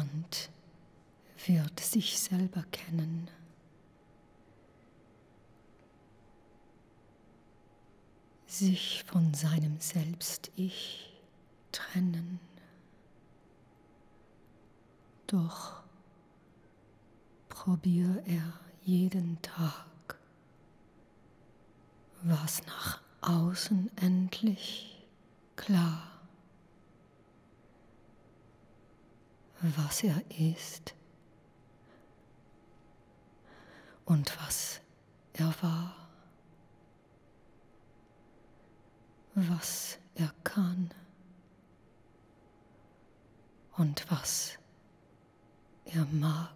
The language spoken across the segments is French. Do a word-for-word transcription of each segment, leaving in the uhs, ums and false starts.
Niemand wird sich selber kennen. Sich von seinem Selbst-Ich trennen. Doch probier er jeden Tag, was nach außen endlich klar, was er ist und was er war, was er kann und was er mag.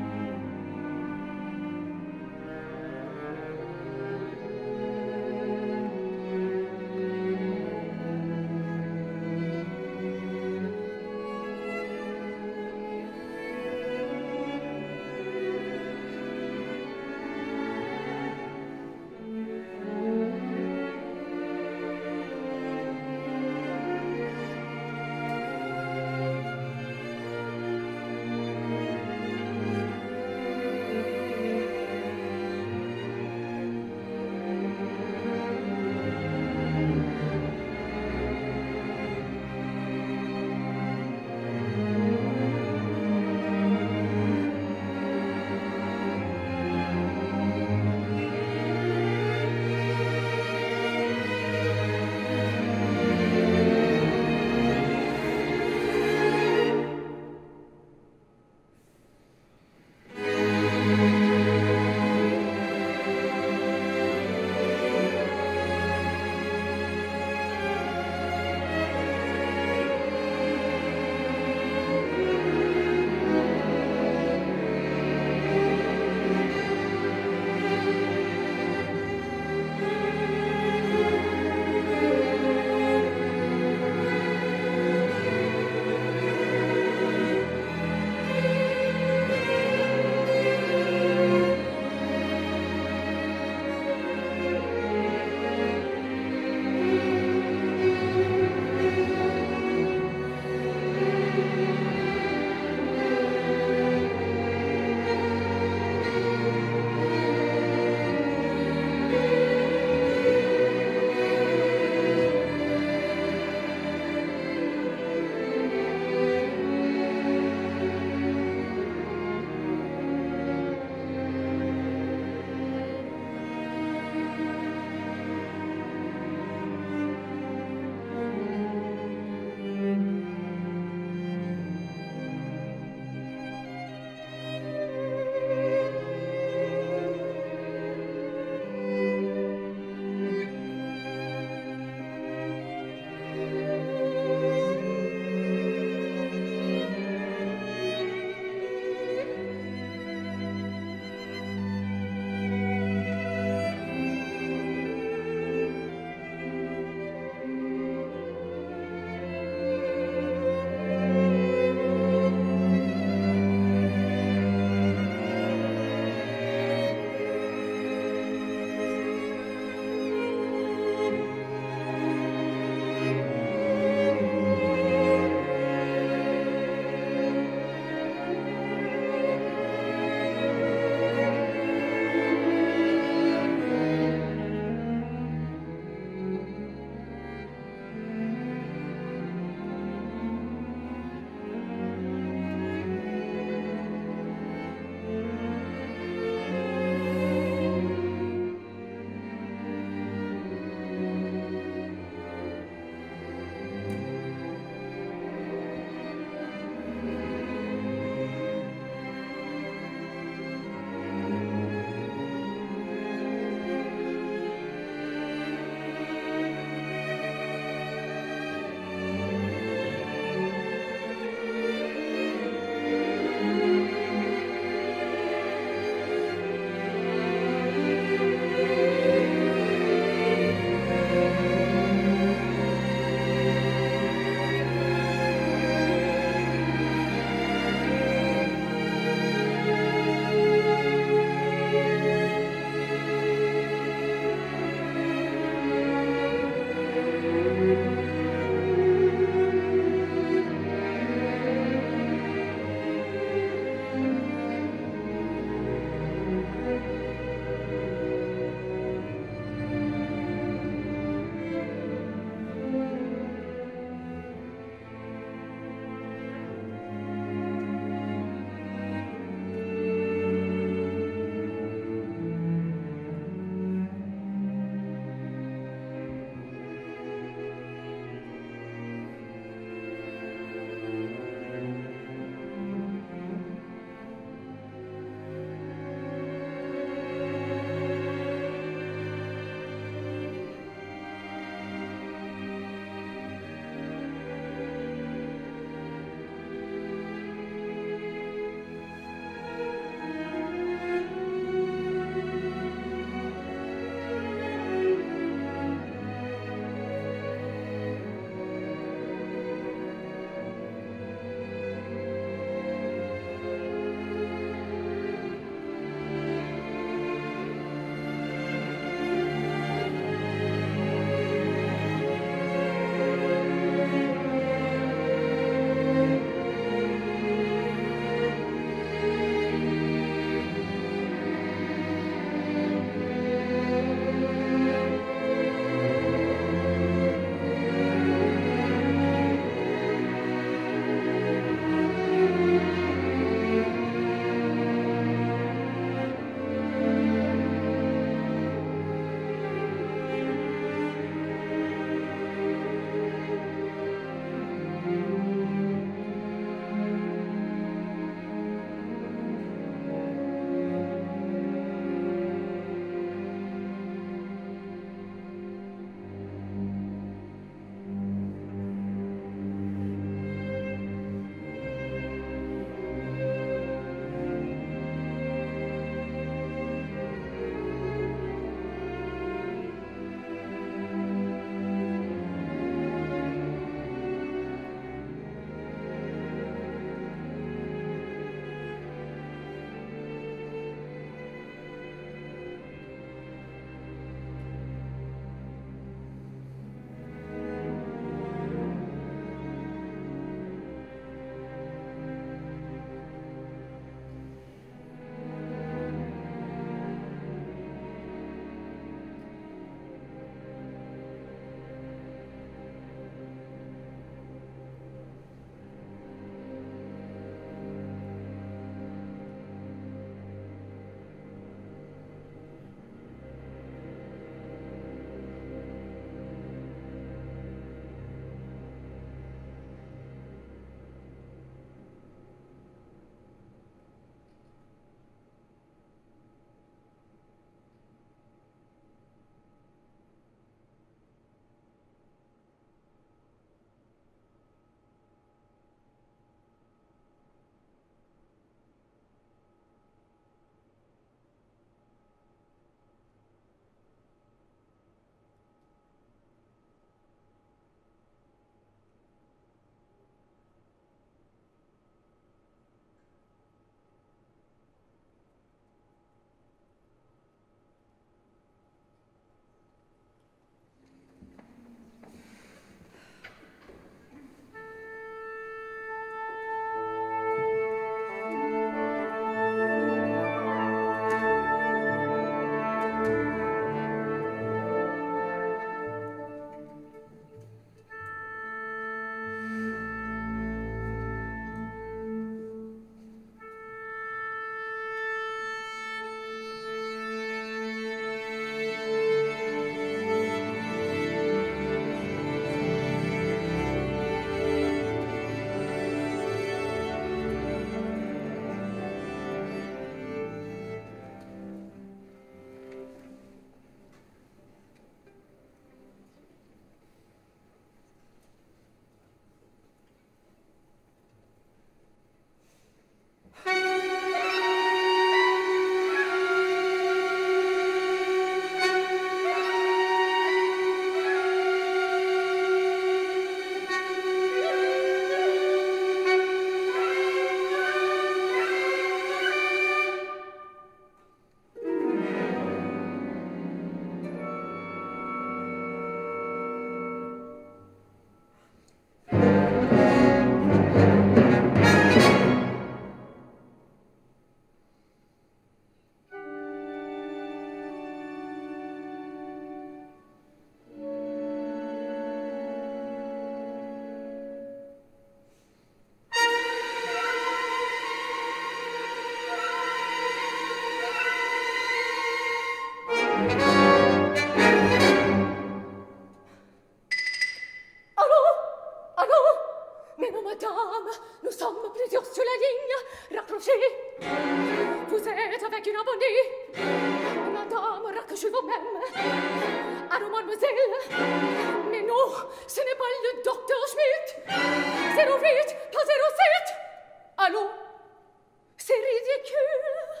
avec une abonnée. Madame, raccrochez vous-même. Allô, mademoiselle. Mais non, ce n'est pas le docteur Schmidt. zéro huit, pas zéro sept. Allô, c'est ridicule.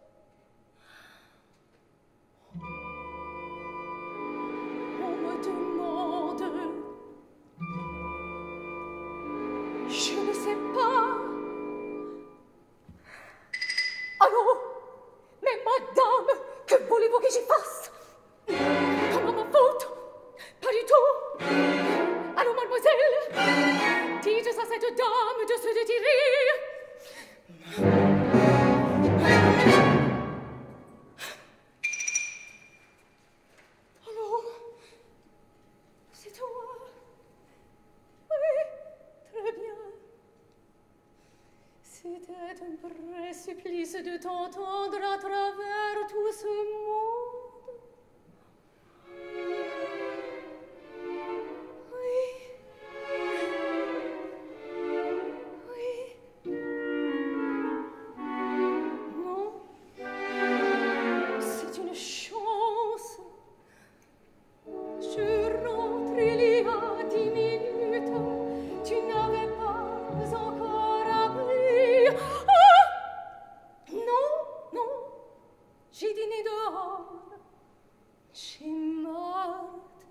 On me demande. Je ne sais pas. Allô? Mais madame, que voulez-vous que j'y fasse? Comment ma faute? Pas du tout. Allô, mademoiselle? Dites à cette dame de se retirer. Allô? C'est toi? Oui, très bien. C'était un vrai supplice de t'entendre à travers tout ce monde. Oui. Oui. Non. C'est une chance. Je rentre il y a dix minutes. Tu n'avais pas encore appris. Ah! Non, non. J'ai dîné dehors. Chez Marthe.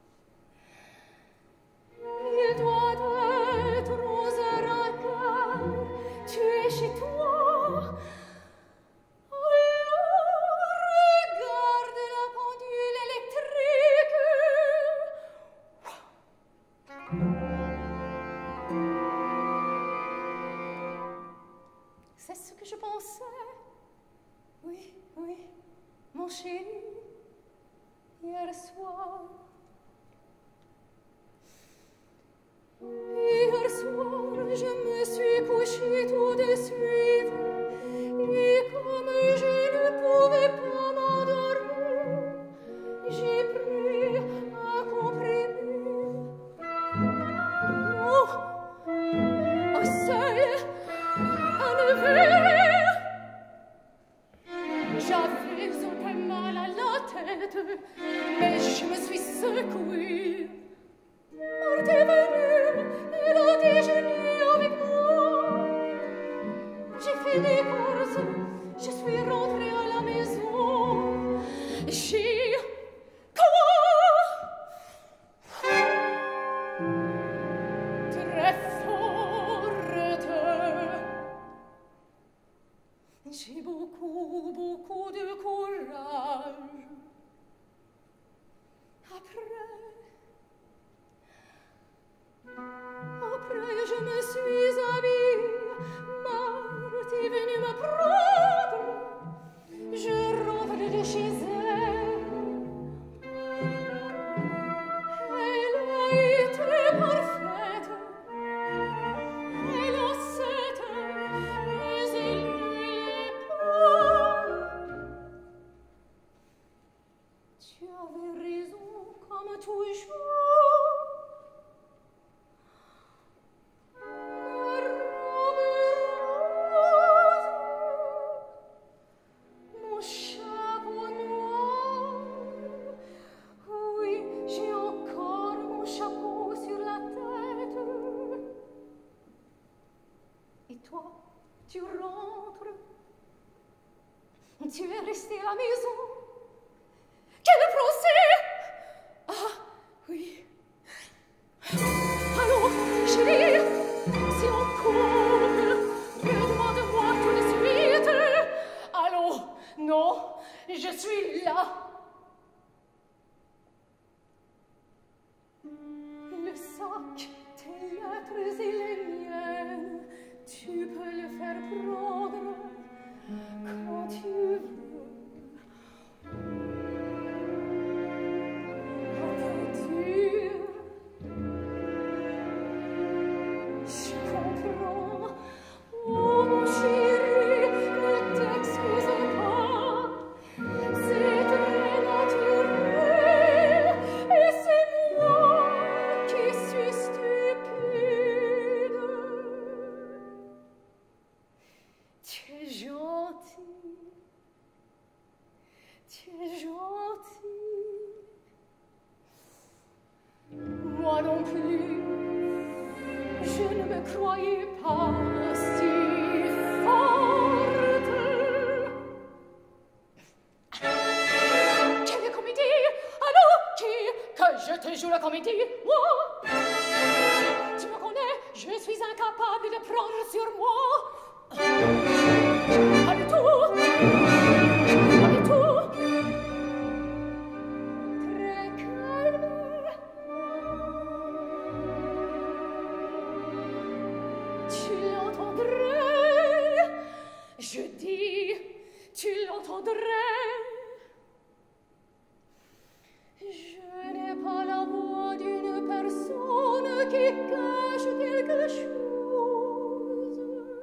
Il doit être onze heures un quart. Tu es chez toi. Alors, regarde la pendule électrique. C'est ce que je pensais. Oui, oui, mon chéri, hier soir. Hier soir, je me suis couchée tout de suite. Et comme je ne pouvais pas m'endormir, j'ai pris un comprimé. Oh, un seul, un verre. J'avais un peu mal à la tête, mais je me suis secouée. Marthe est venue, elle a déjeuné avec moi. J'ai fait des courses, je suis rentrée à la maison. J'ai... Comment? Très forte. J'ai beaucoup, beaucoup de courage. Après... Après, je me suis habillée. Marthe est venue me prendre. Je rentre de chez elle. Elle a été parfaite. Elle a cette, mais elle ne l'est pas. Tu avais raison, comme toujours. Tu rentres. Tu es resté à la maison. Quel procès? Ah, oui. Allô, chérie, si on court, redemande-moi tout de suite. Allô, non, je suis là. Le sac, tes lettres et les miennes, tu peux le faire prendre quand tu veux. Veux-tu? Je comprends. Oh, mon chéri, ne t'excuse pas. C'est très naturel et c'est moi qui suis stupide. soyez pas si forte. Quelle comédie? Alors qui? Que je te joue la comédie? Moi? Tu me connais? Je suis incapable de prendre sur moi. Pas du tout. Pas du tout. Très calme. Tu l'entendrais. Je dis, tu l'entendrais. Je n'ai pas la voix d'une personne qui cache quelque chose.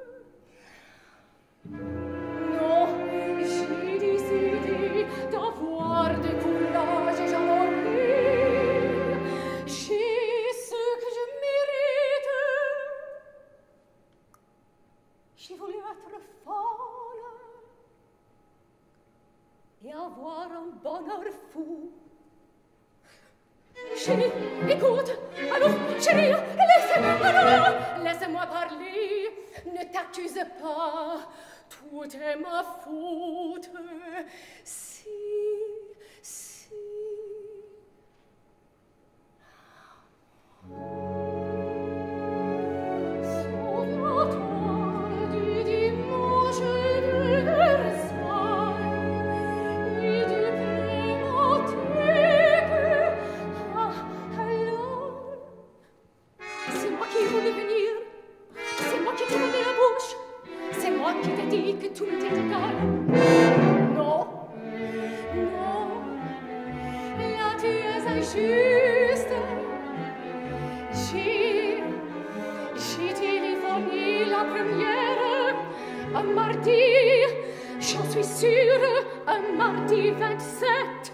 Non, j'ai décidé d'avoir du courage et j'en aurai. J'ai ce que je mérite. J'ai voulu être folle et avoir un bonheur fou. Chérie, écoute, allô, chérie, laisse-moi, allô, laisse-moi parler, ne t'accuse pas, tout est ma faute, si, si. Sauve-toi du dimanche de Versailles et du Prémathèque. Ah, alors, c'est moi qui voulais venir, c'est moi qui t'ai donné la bouche, c'est moi qui t'ai dit que tout était égal. Non, non, là tu es injuste. J'ai, j'ai téléphoné la première, un mardi, j'en suis sûre, un mardi vingt-sept.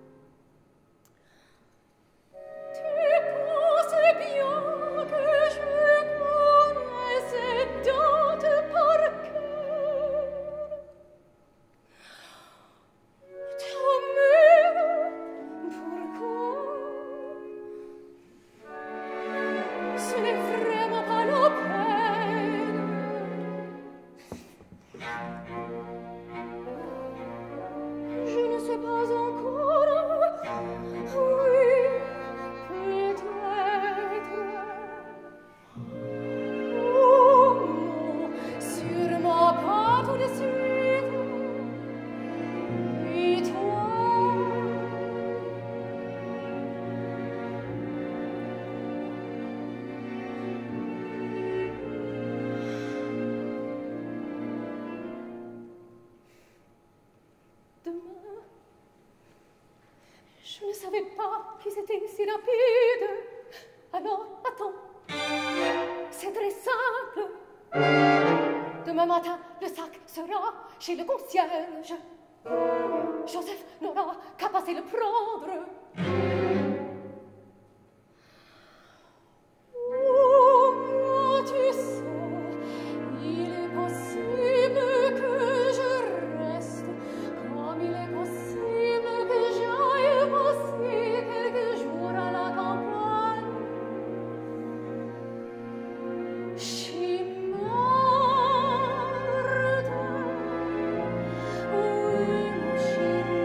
Tu penses bien que je connais cette date par cœur. Ta mère, pourquoi? Ce n'est vraiment pas la peine. Je ne sais pas encore. Oui, peut-être. Oh non, sûrement pas tout de suite. Et toi? Demain, je ne savais pas que c'était si rapide. Alors, attends, c'est très simple. Demain matin, le sac sera chez le concierge. Joseph n'aura qu'à passer le prendre. Oh, moi, tu sais, il est possible que je reste, comme il est possible que j'aille passer quelques jours à la campagne. Chez Marthe. Oui, mon chéri.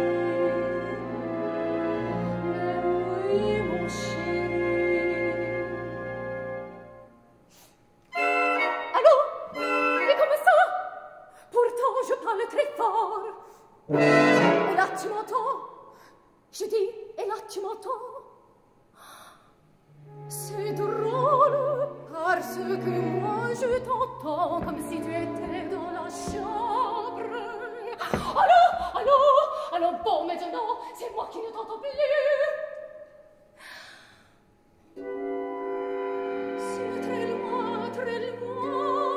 Mais oui, mon chéri. Allô? Mais comme ça? Pourtant, je parle très fort. Et là, tu m'entends? Je dis, et là, tu m'entends? C'est drôle, parce que moi, je t'entends comme si tu étais dans la chambre. Allô? Allô? Allô? Bon, maintenant, c'est moi qui ne t'entends plus. C'est très loin, très loin.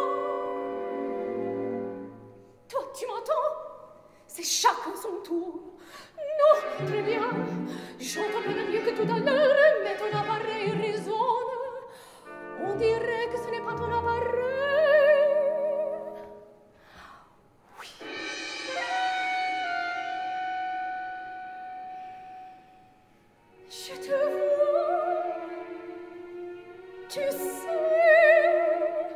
Toi, tu m'entends? C'est chacun son tour. Non, très bien. J'entends bien mieux que tout à l'heure, mais ton appareil résonne. On dirait que ce n'est pas ton appareil. Oui. Je te vois. Tu sais.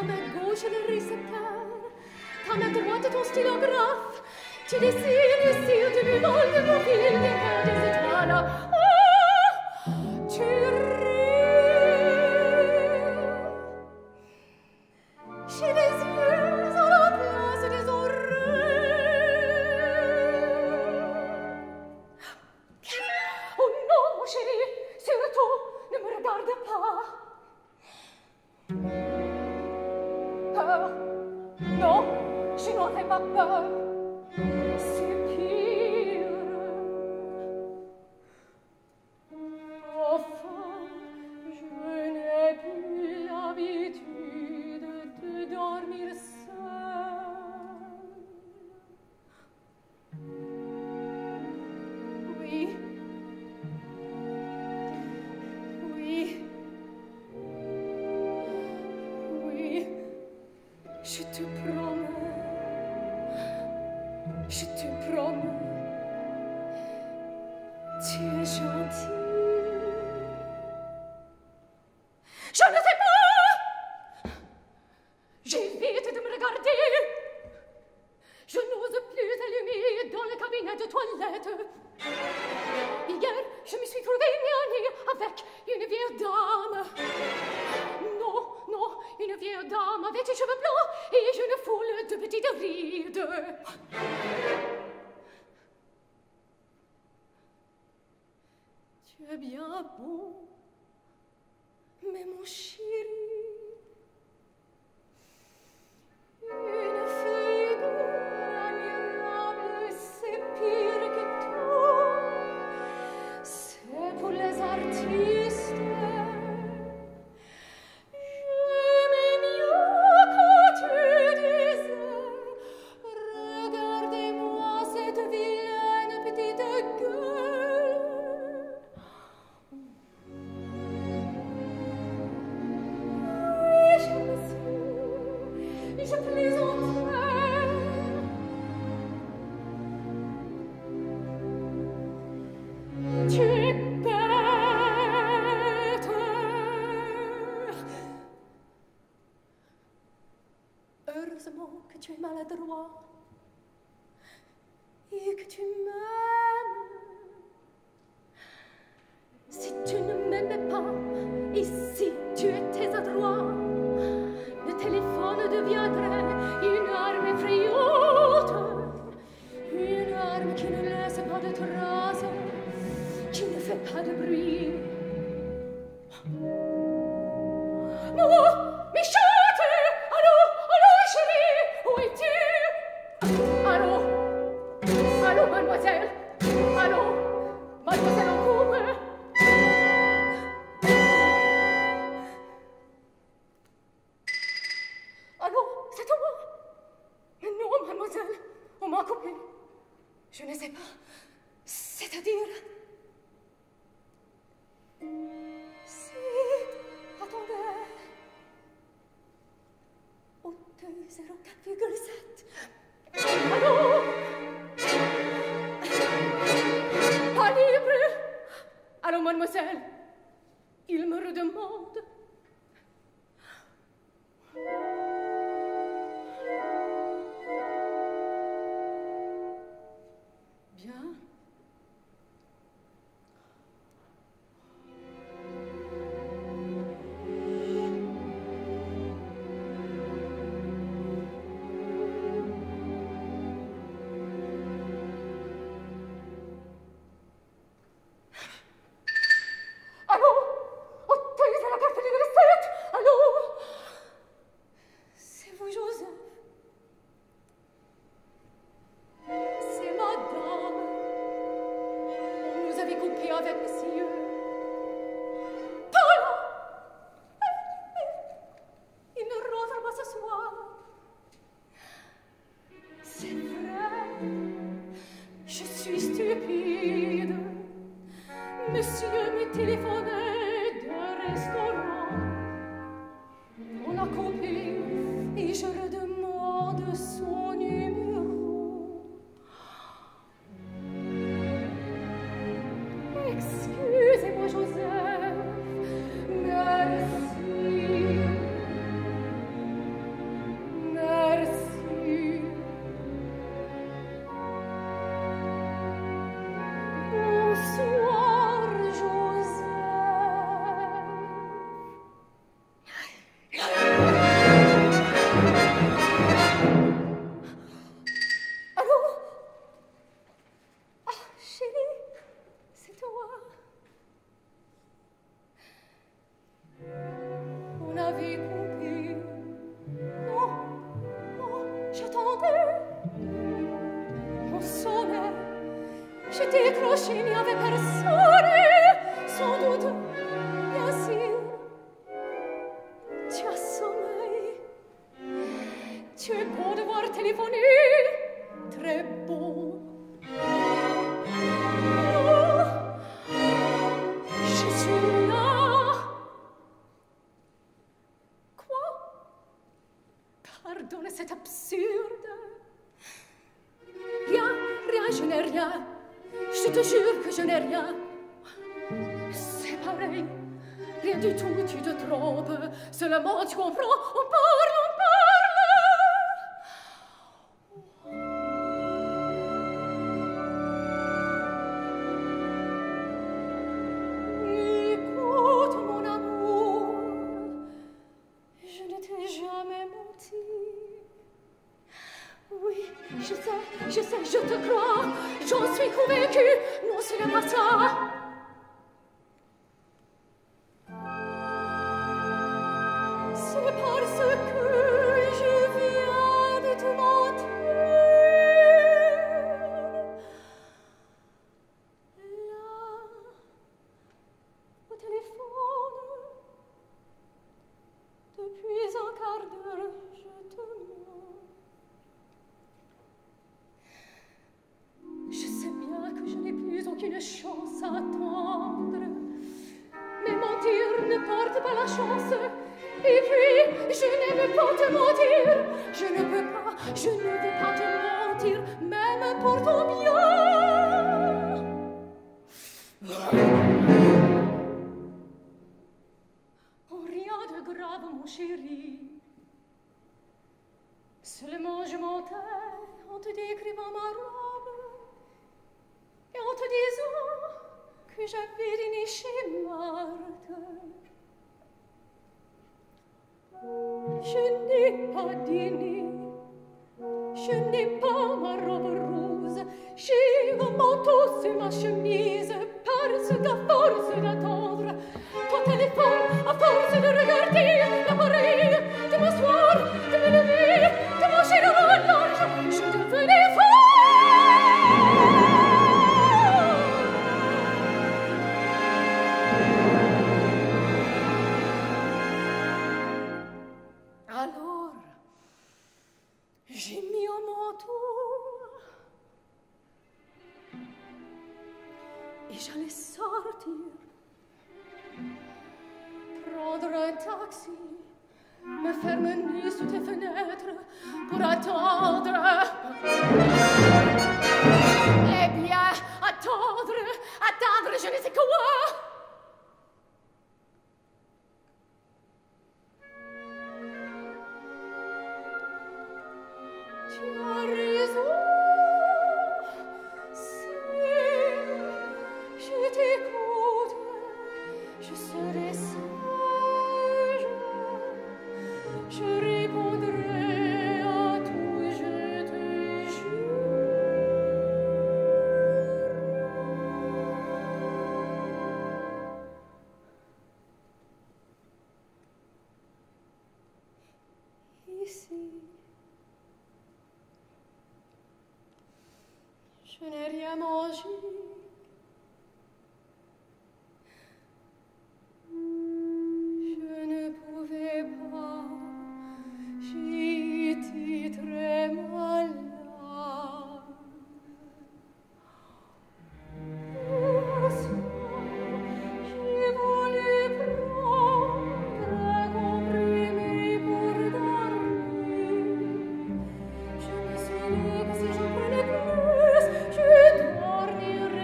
ta main gauche le récepteur, ta main droite ton stylographe. Tu dessines sur du buvol de mobile des cœurs des étoiles. Oh, tu ris. J'ai les yeux à la place des oreilles. Oh non, mon chéri, surtout, ne me regarde pas. Peur? Non, je n'en fais pas peur. C'est pire. Enfin, je n'ai plus l'habitude de dormir seule. Oui. Oui. Oui. Je te promets. Je te promets, tu es gentil. Je ne sais pas. J'évite de me regarder. Je n'ose plus allumer dans le cabinet de toilette. Hier, je me suis trouvée nez à nez avec une vieille dame. Non, non, une vieille dame avec des cheveux blancs et une foule de petites rides. Tu es bien beau, mais mon chéri, une figure admirable, c'est pire que tout. C'est pour les artistes. J'aimais mieux quand tu disais, regardez-moi cette vilaine petite gueule. Oui, je le sais, je plaisantais. Tu es bête. Heureusement que tu es maladroit et que tu m'aimes. Si tu ne m'aimais pas et si tu étais adroit, le téléphone deviendrait une arme effrayante, une arme qui ne laisse pas de traces, qui ne fait pas de bruit. Non, mais chante! Allô, allô, chérie, où es-tu? Allô, allô, mademoiselle, allô, mademoiselle en couple. Allô, c'est toi? Mais non, mademoiselle, on m'a coupé. Je ne sais pas, c'est-à-dire... Si, attendez. Au deux zéro quatre virgule sept. Allô? Pas libre? Allô, mademoiselle? Il me redemande. Bien. Allô? Au deux zéro quatre on avait coupé. Non, non, j'attendais. On sonnait. Je décrochais, il n'y avait personne. Sans doute, bien sûr, tu as sommeil. Tu es beau devoir téléphoner. Très beau. Oh, je suis là. Quoi? Pardonne, c'est absurde. Rien, rien, je n'ai rien. Je te jure que je n'ai rien. C'est pareil. Rien du tout, tu te trompes. Seulement, tu comprends. On parle, on parle. Écoute, mon amour. Je ne t'ai jamais menti. Oui, je sais, je sais, je te crois. J'en suis convaincue. Non, ce n'est pas ça. C'est parce que je viens de te mentir. Là, au téléphone, depuis un quart d'heure, je te mens. Je sais bien que je n'ai plus aucune chance à attendre. Mais mentir ne porte pas la chance. Et puis, je n'aime pas te mentir. Je ne peux pas, je ne veux pas te mentir, même pour ton bien. Oh, rien de grave, mon chéri. Seulement je mentais en te décrivant ma robe et en te disant que j'avais dîné chez Marthe. Je n'ai pas dîné, je n'ai pas ma robe rose, j'ai un manteau sur ma chemise, parce qu'à force d'attendre, ton téléphone, à force de regarder l'appareil, de m'asseoir, de me lever, de marcher dans la loge, je devenais folle. Alors, j'ai mis un manteau et j'allais sortir, prendre un taxi, me faire mener sous tes fenêtres pour attendre. Eh bien, attendre, attendre, je ne sais quoi. Tu as raison, si je t'écoute, je serai sage, je répondrai à tout, je te jure. Ici, je n'ai rien mangé. Je ne pouvais pas. J'étais très malade. Pour ça, j'ai voulu prendre un comprimé pour dormir. Je me suis dit que si j'en prenais plus, je dormirais.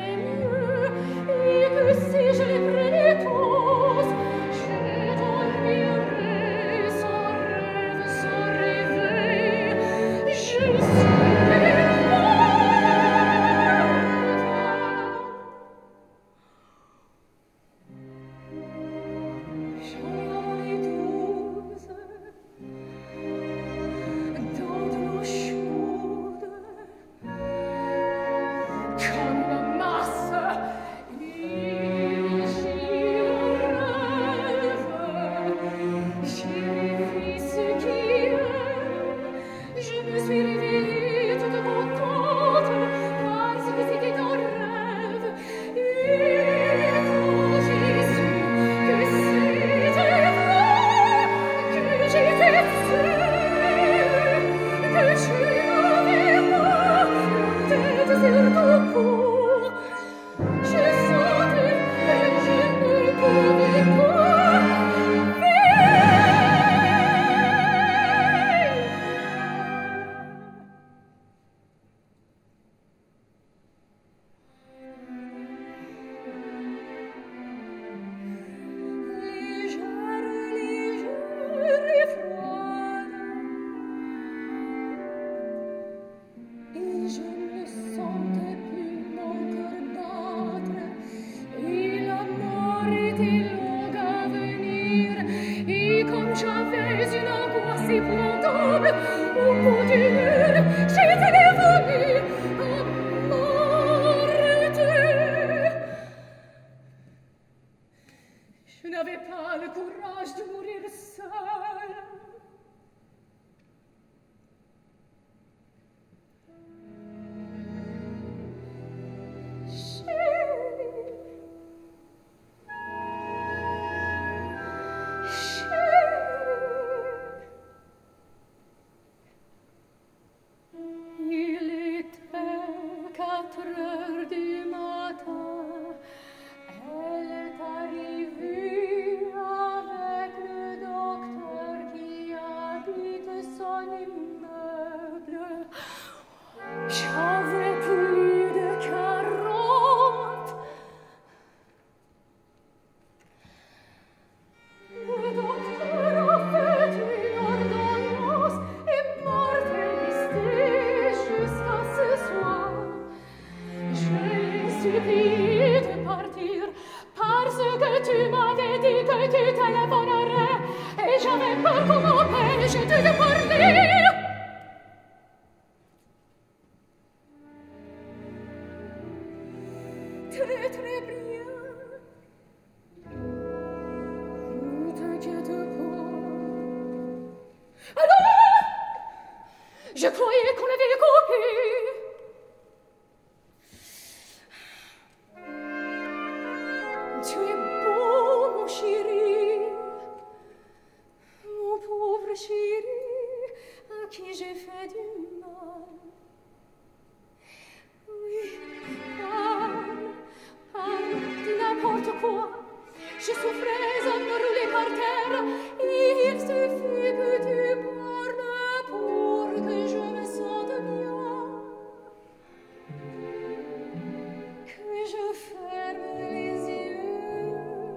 c'est épouvantable. Au bout d'une heure, j'étais devenue morte. Je n'avais pas le courage de mourir seule. Je croyais qu'on avait coupé. Tu es beau, mon chéri, mon pauvre chéri, à qui j'ai fait du mal. Oui, parle, parle, dis n'importe quoi. Je souffrais à me rouler par terre, et il suffit que tu parles pour que je me sente bien, que je ferme les yeux.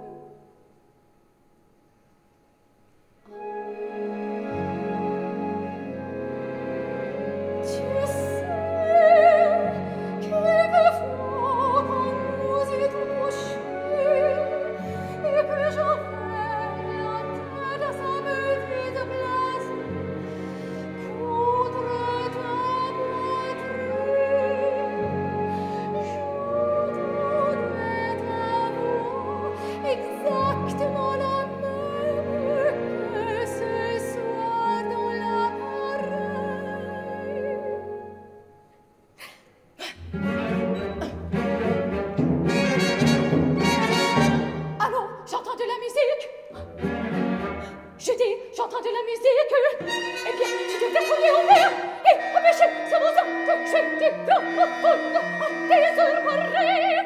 Tu sais, quelquefois quand nous étions couchés et que j'avais la tête à sa petite place contre ta poitrine, j'entendais ta voix exactement la même que ce soir dans l'appareil. Allô, j'entends de la musique. Je dis, j'entends de la musique. Eh bien, tu devrais fouiller en mer et empêcher ce monstre que je te confonde à tes heures pareilles.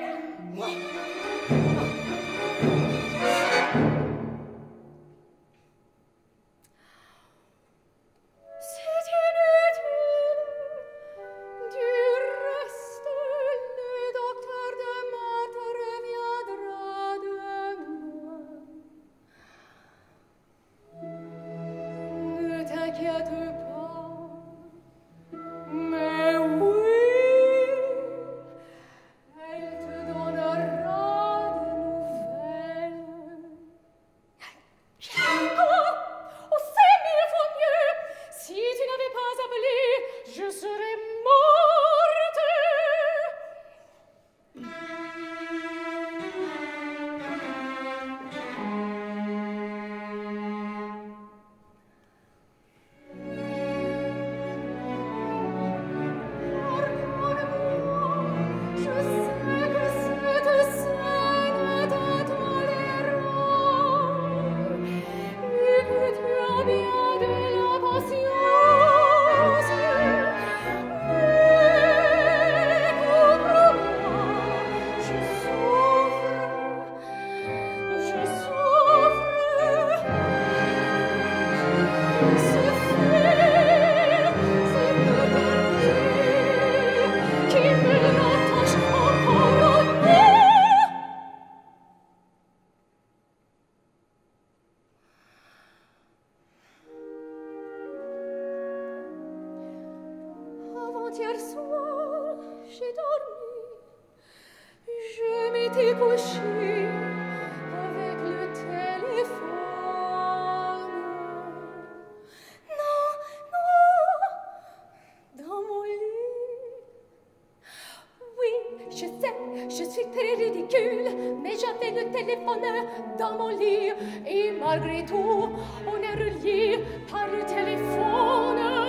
C'est inutile. Du reste, le docteur de Marthe reviendra demain. Ne t'inquiète pas, mais oui, elle te donnera des nouvelles. Oh, oh, c'est mille fois mieux. Si tu n'avais pas appelé, je serais morte. Pardonne-moi, je sais que cette scène est intolérable et que tu as bien de la patience. Mais comprends-moi, je souffre, je souffre. Ce fait, c'est peut-être qui me rattache encore au nez. Avant-hier soir, j'ai dormi. Je m'étais couchée avec le téléphone. téléphone dans mon lit et malgré tout, on est relié par le téléphone.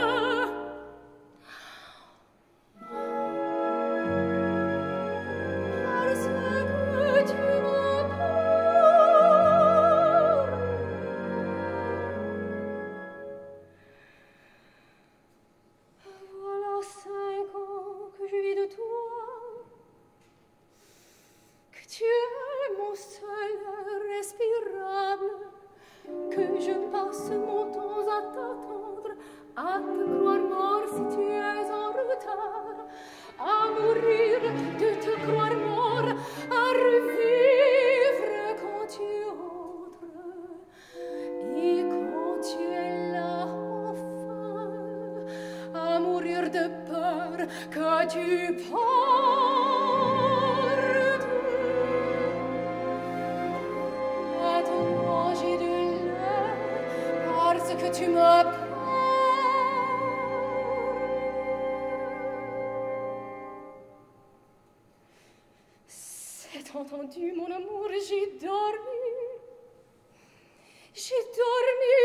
Entendu, mon amour, j'ai dormi, j'ai dormi,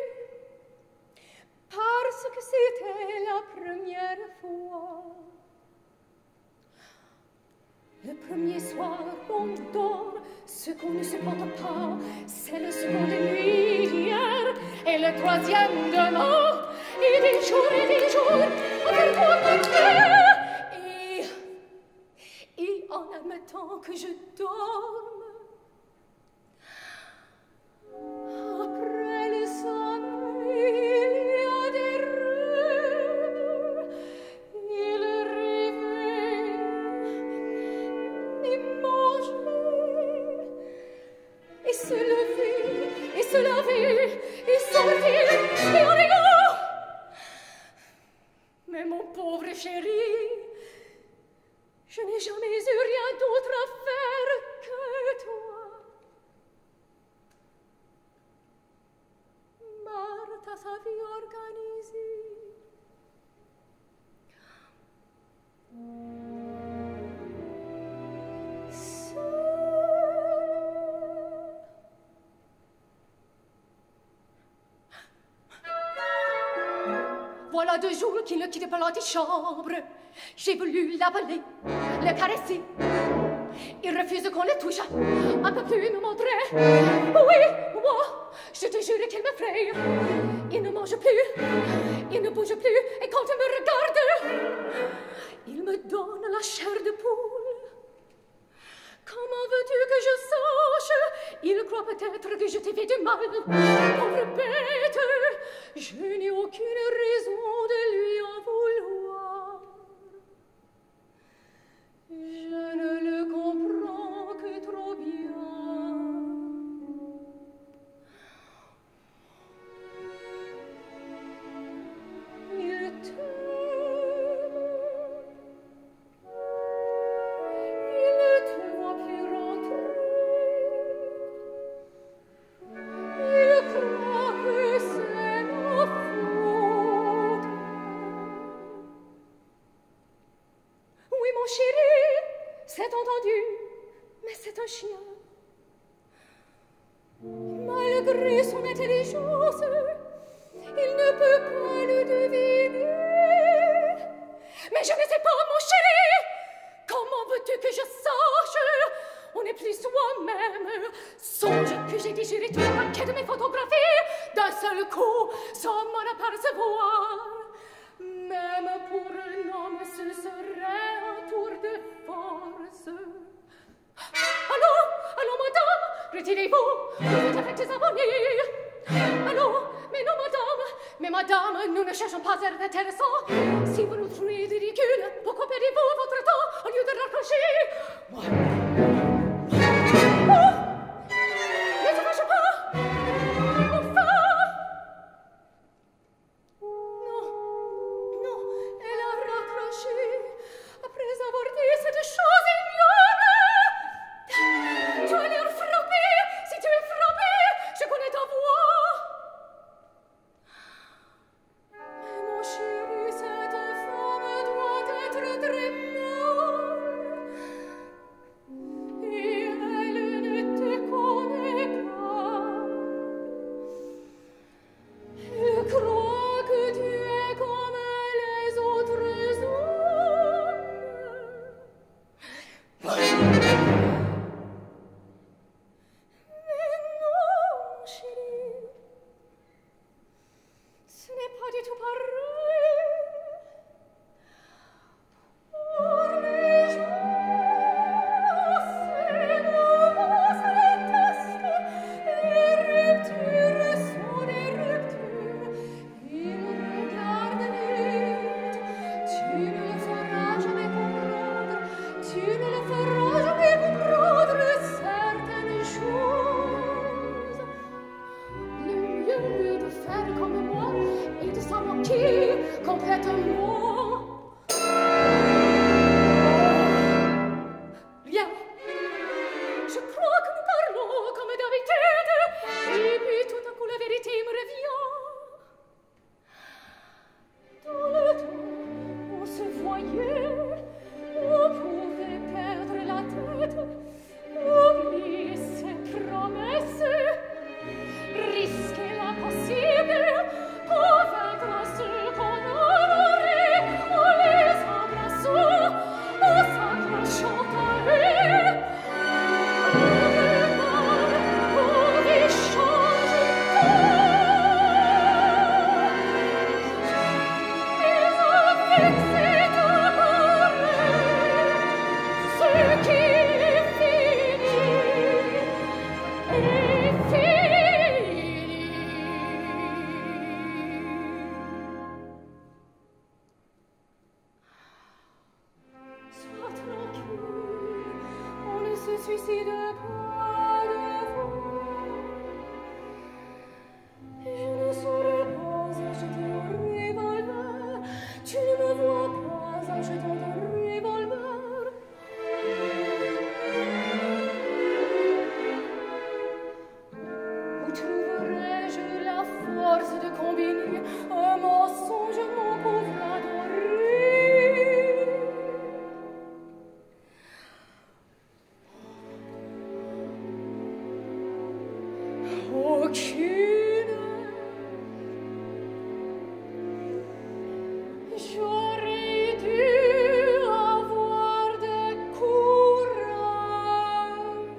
parce que c'était la première fois. Le premier soir, on dort, ce qu'on ne supporte pas, c'est le second de nuit d'hier, et le troisième demain, et des jours et des jours, avec toi, mon frère. En admettant que je dorme, après le sommeil, il y a des rêves, et le réveil, et manger, et se lever, et se laver, et sortir, et en riant. Mais mon pauvre chéri, je n'ai jamais eu rien d'autre à faire que toi. Marthe a sa vie organisée. Voilà deux jours qu'il ne quitte pas l'antichambre. J'ai voulu l'appeler, le caresser. Il refuse qu'on le touche. Un peu plus me montrer. Oui, moi, je te jure qu'il m'effraie. Il ne mange plus, il ne bouge plus. Et quand il me regarde, il me donne la chair de poule. Comment veux-tu que je sache? Il croit peut-être que je t'ai fait du mal. Pauvre bête, je n'ai aucune raison de lui en vouloir. Je ne le comprends que trop bien. Il t'aime. Il ne te voit plus rentrer. Il croit que c'est ma faute. Oui, mon chéri, c'est entendu, mais c'est un chien. Malgré son intelligence, il ne peut pas le deviner. Mais je ne sais pas, mon chéri, comment veux-tu que je sache? On n'est plus soi-même. Songe que j'ai digéré tout le paquet de mes photographies d'un seul coup, sans m'en apercevoir. Même pour un homme, ce serait un tour de force. Allô, allô, madame, retirez-vous, vous êtes des abonnés. Allô, mais non, madame, mais madame, nous ne cherchons pas à être intéressants. Si vous nous trouvez ridicule, pourquoi perdez-vous votre temps au lieu de raccrocher? Moi, oh, ne te fâche pas, enfin. Non, non, elle a raccroché après avoir dit cette chose ignoble. Tu as l'air frappé. Si tu es frappé, je connais ta voix. Mais mon chéri, cette femme doit être très molle. du tout pareil. Pour les jours, c'est nouveau, c'est tasque, les ruptures sont des ruptures. Il regarde vite, tu ne le feras jamais comprendre, tu ne le feras jamais comprendre certaines choses. Le mieux est de faire comme moi et de s'en moquer complètement. Bien, je crois que nous parlons comme d'habitude, et puis tout à coup la vérité me revient. Dans le temps, on se voyait, on pouvait perdre la tête, oublier ses promesses, risquer l'impossible, convaincre ceux qu'on honorait en les embrassant, en s'accrochant à eux. On pouvait changer tout. Mais avec cet appareil, ce qui est fini est fini. Sois tranquille, on ne se suicide pas devant. Je ne saurais pas acheter un revolver, tu ne me vois pas achetant un revolver. Où trouverais-je la force de combiner un mensonge, mon pauvre adoré? Aucune. J'aurais dû avoir de courage.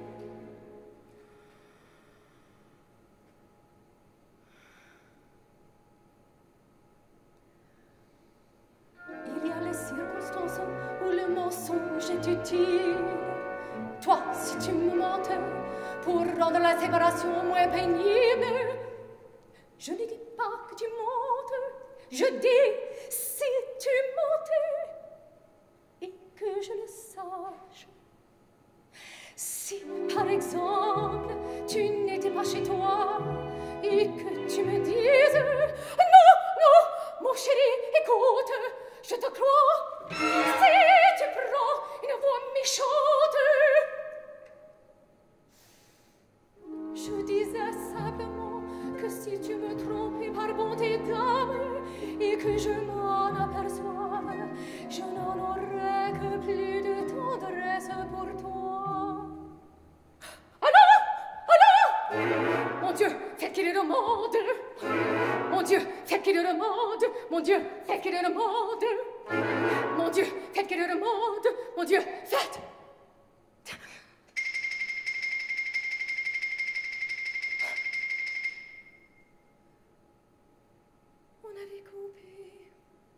Il y a les circonstances où le mensonge est utile. Toi, si tu me mentais pour rendre la séparation moins pénible, je ne dis pas que tu mentes, je dis si tu mentais et que je le sache. Si, par exemple, tu n'étais pas chez toi et que tu me dises « Non, non, mon chéri, écoute, je te crois, si tu prends une voix méchante. » Je disais simplement que si tu me trompais par bonté d'âme et que je m'en aperçois, je n'en aurais que plus de tendresse pour toi. Alors, alors, mon Dieu, faites qu'il le demande. Mon Dieu, faites qu'il le demande. Mon Dieu, faites qu'il le demande. Mon Dieu, faites qu'il le demande. Mon Dieu, faites. On avait coupé.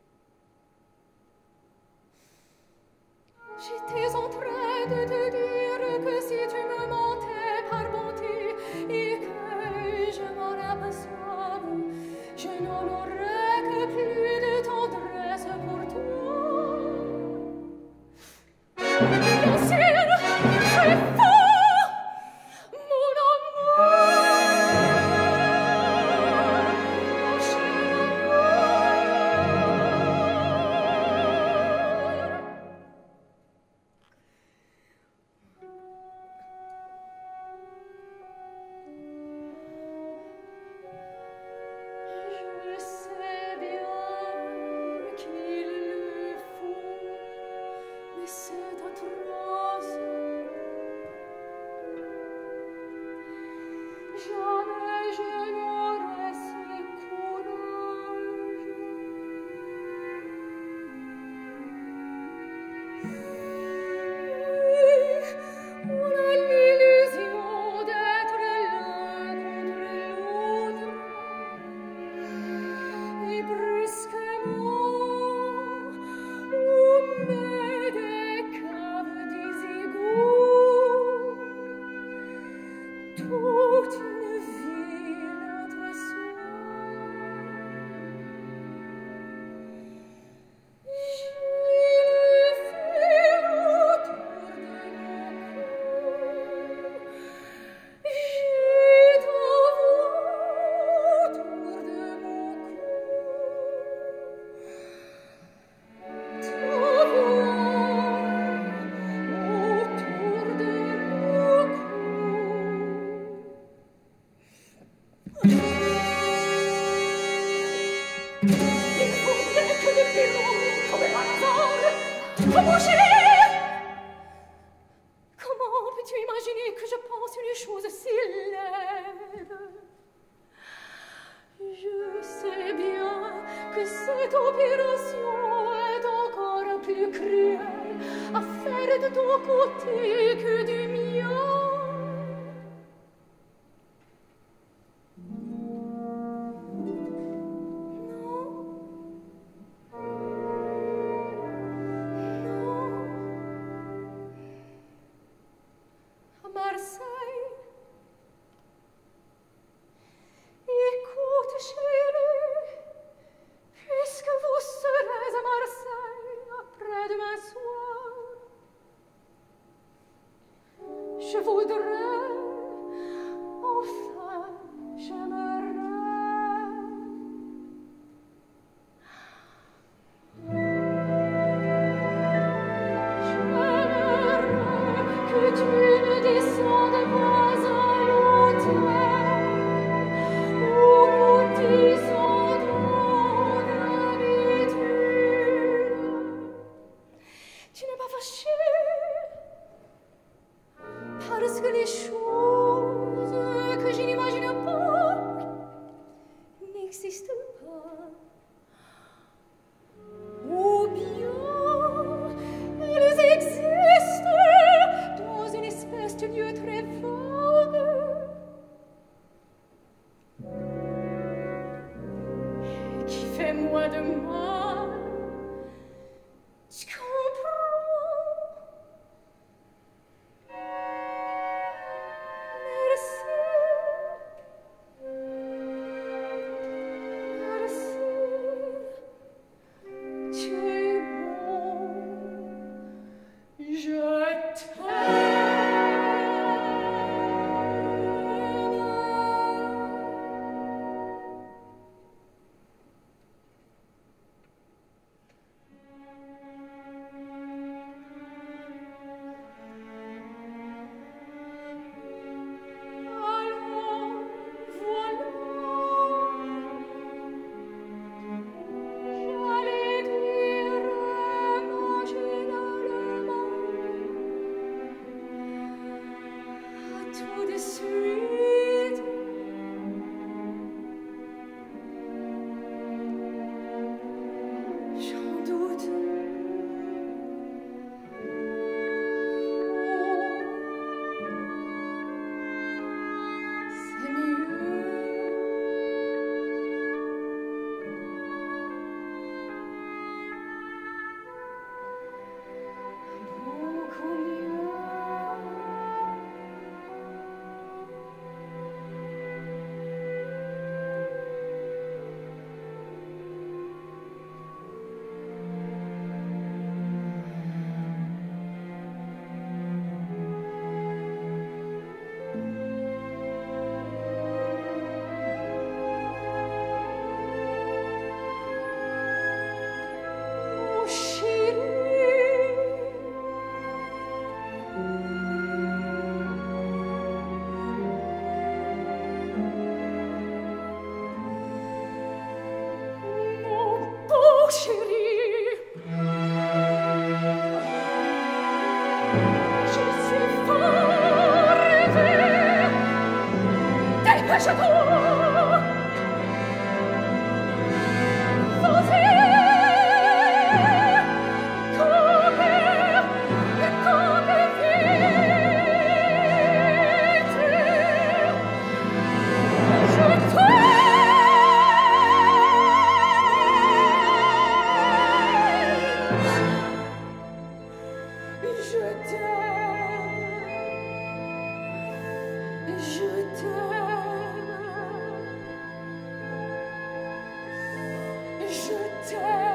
J'étais en train de te dire que si tu me mentais par bonté et que je m'en aperçoive, je n'en aurais que plus de tendresse pour toi. Bien sûr, c'est faux, mon amour, mon cher amour. Je sais Il faudrait que le bureau, comme par hasard, te bouger. Comment peux-tu imaginer que je pense une chose si laide? Je sais bien que cette opération est encore plus cruelle à faire de ton côté que du mien. Parce que les choses que je n'imagine pas n'existent pas. Ou bien elles existent dans une espèce de lieu très vague qui fait moins de mal. Tu comprends? Je t'aime.